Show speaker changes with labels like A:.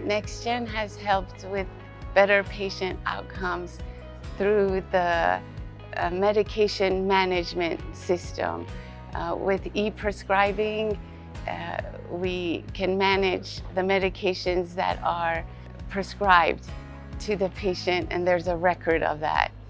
A: NextGen has helped with better patient outcomes through the medication management system. With e-prescribing, we can manage the medications that are prescribed to the patient, and there's a record of that.